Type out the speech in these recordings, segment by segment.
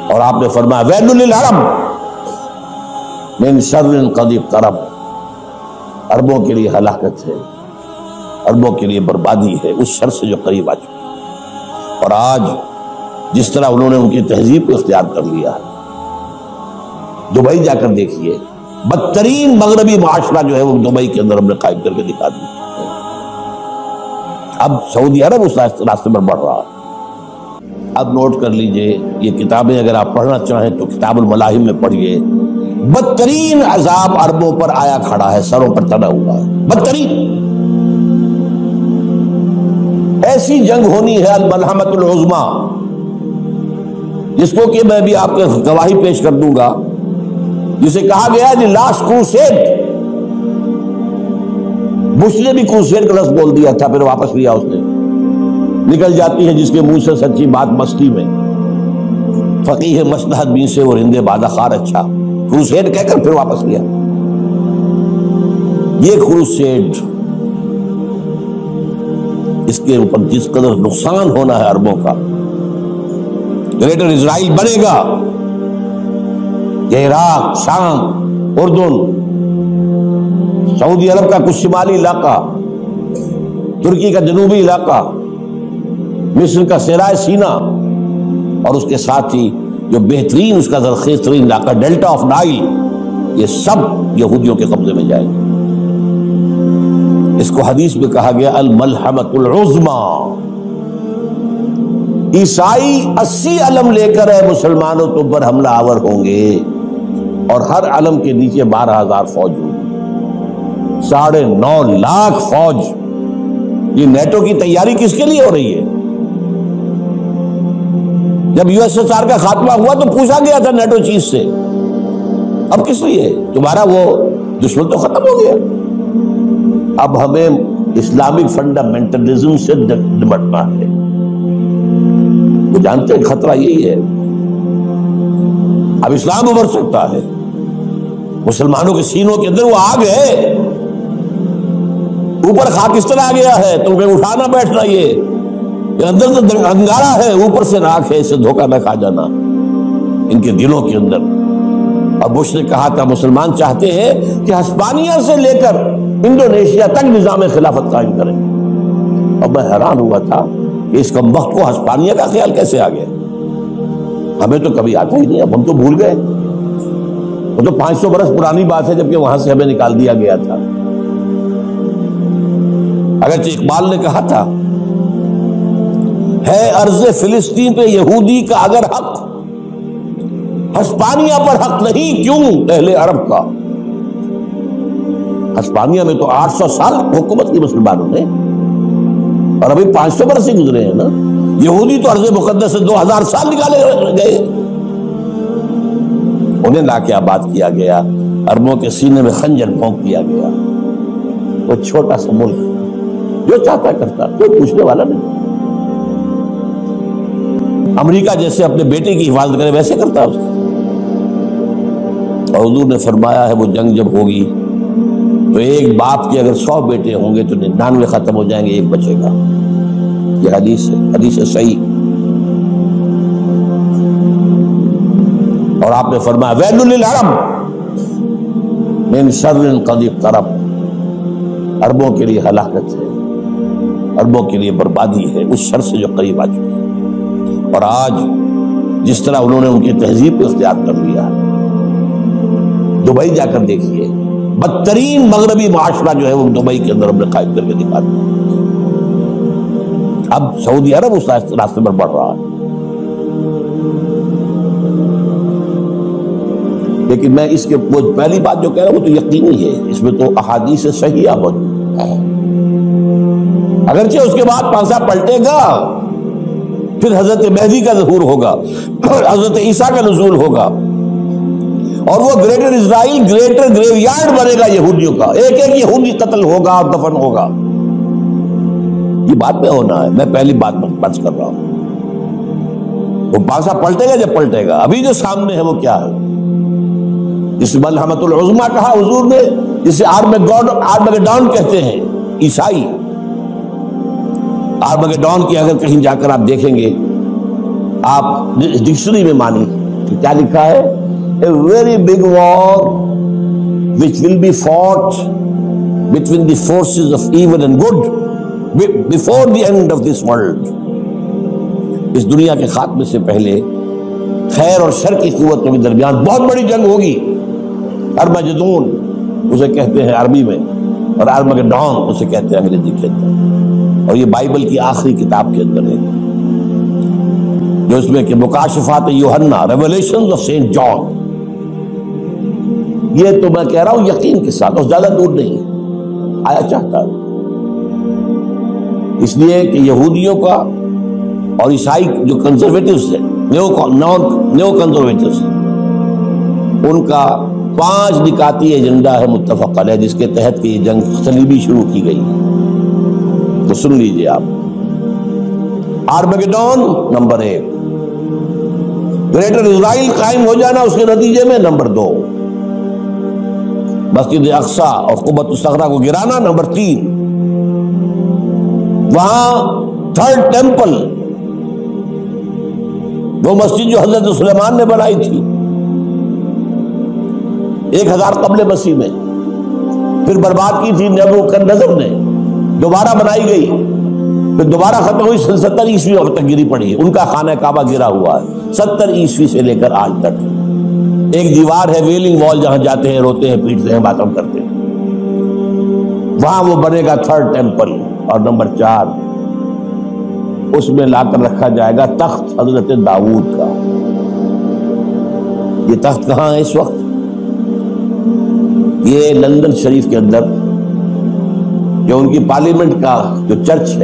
اور آپ نے فرمایا ویل للعرب من شر قد اقترب، عربوں کے لیے ہلاکت ہے، عربوں کے لیے بربادی ہے اس شر سے جو قریب آ چکی ہے۔ اور آج جس طرح انہوں نے ان کی تہذیب کو اختیار کر لیا ہے، دبئی جا کر دیکھیے، بدترین مغربی معاشرہ جو ہے وہ دبئی کے اندر ہم نے قائم کر کے دکھا دیا۔ اب سعودی عرب اس راستے پر بڑھ رہا ہے۔ اب نوٹ کر لیجئے، یہ کتابیں اگر آپ پڑھنا چاہیں تو کتاب الملاحم میں پڑھیے، بدترین عذاب عربوں پر آیا کھڑا ہے، سروں پر تنا ہوا ہے، بدترین۔ ایسی جنگ ہونی ہے الملحمۃ العظمیٰ، جس کو کہ میں بھی آپ کے گواہی پیش کر دوں گا، جسے کہا گیا دی لاسٹ کروسیڈ۔ بش نے بھی کروسیڈ کا لفظ بول دیا تھا، پھر واپس لیا اس نے۔ نکل جاتی ہے جس کے منہ سے سچی بات مستی میں، فقیہ مصلحت بھی سے اور ہندے بادہ خار اچھا، کروسیڈ کہہ کر پھر واپس لیا۔ یہ کروسیڈ، اس کے اوپر جس قدر نقصان ہونا ہے عربوں کا، گریٹر اسرائیل بنے گا، یہ عراق، شام، اردن، سعودی عرب کا کچھ شمالی علاقہ، ترکی کا جنوبی علاقہ، مصر کا صحرائے سینا، اور اس کے ساتھ ہی جو بہترین اس کا زرخیز ترین علاقہ ڈیلٹا آف نائل، یہ سب یہودیوں کے قبضے میں جائے گا۔ اس کو حدیث میں کہا گیا الملحمۃ العظمیٰ۔ عیسائی 80 علم لے کر اے مسلمانوں تم پر حملہ آور ہوں گے، اور ہر علم کے نیچے 12,000 فوج ہوگی، 9.5 لاکھ فوج۔ یہ نیٹو کی تیاری کس کے لیے ہو رہی ہے؟ جب USSR کا خاتمہ ہوا تو پوچھا گیا تھا نیٹو چیف سے، اب کس لیے؟ تمہارا وہ دشمن تو ختم ہو گیا، اب ہمیں اسلامک فنڈامنٹلزم سے نمٹنا ہے۔ وہ جانتے ہیں خطرہ یہی ہے، اب اسلام ابھر سکتا ہے، مسلمانوں کے سینوں کے اندر وہ آگ ہے، اوپر خاکستر آ گیا ہے، تمہیں اٹھانا بیٹھنا، یہ اندر تو انگارہ ہے، اوپر سے راکھ ہے، اسے دھوکہ نہ کھا جانا ان کے دلوں کے اندر۔ اور بش نے کہا تھا مسلمان چاہتے ہیں کہ ہسپانیہ سے لے کر انڈونیشیا تک نظام خلافت قائم کریں، اور میں حیران ہوا تھا کہ اس کمبخت کو ہسپانیہ کا خیال کیسے آ گیا؟ ہمیں تو کبھی آتا ہی نہیں، اب ہم تو بھول گئے، وہ تو 500 برس پرانی بات ہے جبکہ وہاں سے ہمیں نکال دیا گیا تھا۔ اگرچہ اقبال نے کہا تھا ہے ارض فلسطین پہ یہودی کا اگر حق، ہسپانیہ پر حق نہیں کیوں اہل عرب کا؟ ہسپانیہ میں تو 800 سال حکومت کی مسلمانوں نے، اور ابھی 500 برس سے گزرے ہیں نا۔ یہودی تو ارض مقدس سے 2000 سال نکالے گئے، انہیں لا کے آباد کیا گیا، عربوں کے سینے میں خنجر بھونک دیا گیا۔ وہ چھوٹا سا ملک جو چاہتا کرتا، کوئی پوچھنے والا نہیں۔ امریکہ جیسے اپنے بیٹے کی حفاظت کرے ویسے کرتا اس کو۔ اور حضور نے فرمایا ہے وہ جنگ جب ہوگی تو ایک باپ کے اگر 100 بیٹے ہوں گے تو 99 ختم ہو جائیں گے، ایک بچے گا۔ یہ حدیث ہے صحیح۔ اور آپ نے فرمایا ویل للعرب من شر قد اقترب، عربوں کے لیے ہلاکت ہے، عربوں کے لیے بربادی ہے اس شر سے جو قریب آ چکی ہے۔ اور آج جس طرح انہوں نے ان کی تہذیب کو اختیار کر لیا ہے، دبئی جا کر دیکھیے، بدترین مغربی معاشرہ جو ہے وہ دبئی کے اندر ہم نے قائم کر کے دکھا دیا۔ اب سعودی عرب اس راستے پر بڑھ رہا ہے۔ لیکن میں اس کے پہلی بات جو کہہ رہا ہوں وہ تو یقینی ہے، اس میں تو احادیث صحیحہ موجود ہے۔ اگرچہ اس کے بعد پانسا پلٹے گا، پھر حضرت مہدی کا ظہور ہوگا، حضرت عیسیٰ کا نزول ہوگا، اور وہ greater Israel greater graveyard بنے گا یہودیوں کا، ایک ایک یہودی قتل ہوگا اور دفن ہوگا۔ یہ بات میں ہونا ہے، میں پہلی بات بات کر رہا ہوں۔ وہ پانسا پلٹے گا جب پلٹے گا، ابھی جو سامنے ہے وہ کیا ہے؟ اس ملحمۃ العظمیٰ کہا حضور نے، جسے آرمگیڈون کہتے ہیں عیسائی۔ آرمگیڈون کی اگر کہیں جا کر آپ دیکھیں گے، آپ ڈکشنری میں مانی کیا لکھا ہے؟ A very big war which will be fought between the forces of evil and good before the end of this world. اس دنیا کے خاتمے سے پہلے خیر اور شر کی قوتوں کے درمیان بہت بڑی جنگ ہوگی. ارمجدون اسے کہتے ہیں عربی میں، اور ارمگڈون اسے کہتے ہیں انگریزی کے اندر. اور یہ بائبل کی آخری کتاب کے اندر ہے، جو اس میں کہ مکاشفات یوحنا، ریویلیشنز آف سینٹ جان. یہ تو میں کہہ رہا ہوں یقین کے ساتھ، اور زیادہ دور نہیں آیا چاہتا ہے. اس لیے کہ یہودیوں کا اور عیسائی جو کنزرویٹوز ہیں، نیو کنزرویٹوز، ان کا 5 نکاتی ایجنڈا ہے متفق علیہ، جس کے تحت کہ یہ جنگ صلیبی شروع کی گئی ہے. تو سن لیجئے آپ. آرمگڈون نمبر 1، گریٹر اسرائیل قائم ہو جانا اس کے نتیجے میں نمبر 2، مسجد اقصی اور قبۃ الصخرہ کو گرانا نمبر 3، وہاں تھرڈ ٹیمپل، وہ مسجد جو حضرت سلیمان نے بنائی تھی 1000 قبل مسیح میں، پھر برباد کی تھی نیبوکدنیزر نے، دوبارہ بنائی گئی، پھر دوبارہ ختم ہوئی 70 عیسوی تک گری پڑی. ان کا خانہ کعبہ گرا ہوا ہے 70 عیسوی سے لے کر آج تک. ایک دیوار ہے ویلنگ وال، جہاں جاتے ہیں، روتے ہیں، پیٹتے ہیں، باتیں کرتے ہیں، وہاں وہ بنے گا تھرڈ ٹیمپل. اور نمبر 4، اس میں لا کر رکھا جائے گا تخت حضرت داؤد کا. یہ تخت کہاں ہے اس وقت؟ یہ لندن شریف کے اندر جو ان کی پارلیمنٹ کا جو چرچ ہے،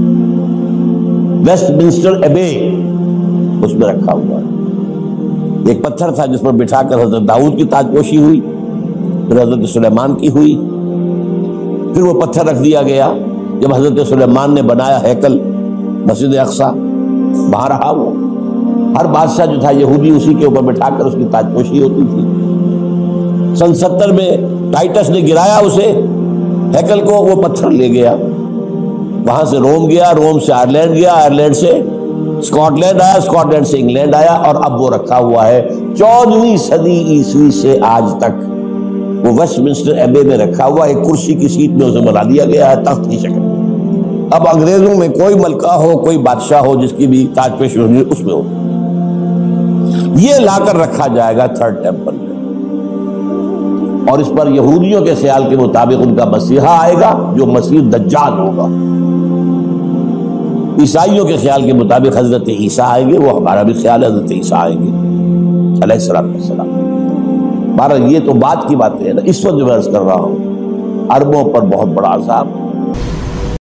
ویسٹ منسٹر ایبے، اس میں رکھا ہوا ہے. ایک پتھر تھا جس پر بٹھا کر حضرت داؤد کی تاج پوشی ہوئی، پھر حضرت سلیمان کی ہوئی، پھر وہ پتھر رکھ دیا گیا جب حضرت سلیمان نے بنایا ہیکل مسجد اقصی، وہاں رہا وہ. ہر بادشاہ جو تھا یہودی اسی کے اوپر بٹھا کر اس کی تاج پوشی ہوتی تھی. سن 70 میں ٹائٹس نے گرایا اسے ہیکل کو، وہ پتھر لے گیا، وہاں سے روم گیا، روم سے آئرلینڈ گیا، آئرلینڈ سے اسکاٹ لینڈ آیا، اسکاٹ لینڈ سے انگلینڈ آیا، اور اب وہ رکھا ہوا ہے 14ویں صدی عیسوی سے آج تک. وہ ویسٹ منسٹر ایبے میں رکھا ہوا، ایک کرسی کی سیٹ میں اسے بنا دیا گیا ہے تخت کی شکل. اب انگریزوں میں کوئی ملکہ ہو، کوئی بادشاہ ہو، جس کی بھی تاج پوشی ہونی اس میں ہو، یہ لا کر رکھا جائے گا تھرڈ ٹیمپل میں. اور اس پر یہودیوں کے خیال کے مطابق ان کا مسیحا آئے گا جو مسیح دجال ہوگا. عیسائیوں کے خیال کے مطابق حضرت عیسیٰ آئیں گے، وہ ہمارا بھی خیال ہے حضرت عیسیٰ آئیں گے علیہ السلام. بہرحال یہ تو بات کی باتیں ہیں نا. اس وقت جو میں عرض کر رہا ہوں، عربوں پر بہت بڑا عذاب